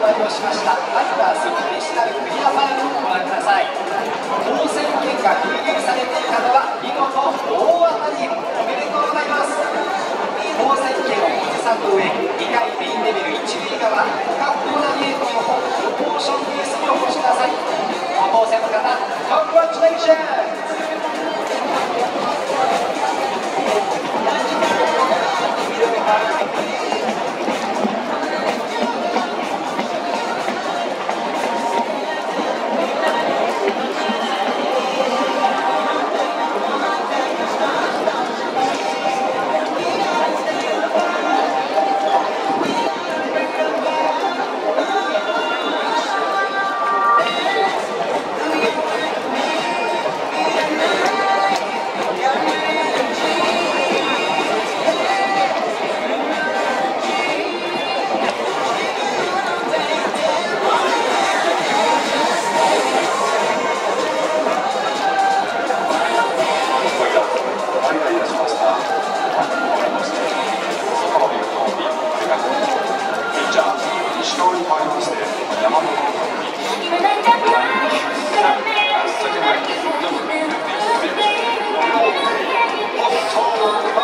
売をしましたファイターズデジタルクリアファイルをご覧ください。当選券が封入されていたのは見事大当たり、おめでとうございます。当選券をおじさんの上、2階メインレベル1塁側各コーナーゲートの方ポーションブースにお越しください。ご当選の方、コングラチュレーション。山本拓実